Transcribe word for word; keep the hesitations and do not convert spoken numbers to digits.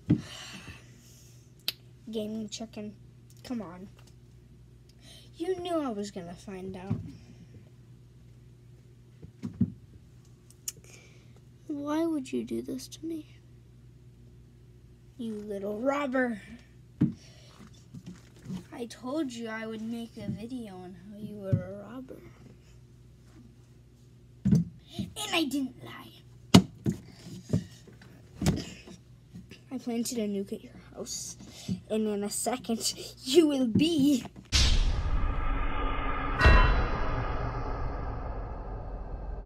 Gamingchicken, come on. You knew I was gonna find out. Why would you do this to me? You little robber. I told you I would make a video on how you were a robber. And I didn't lie. I plan to nuke at your house. And in a second, you will be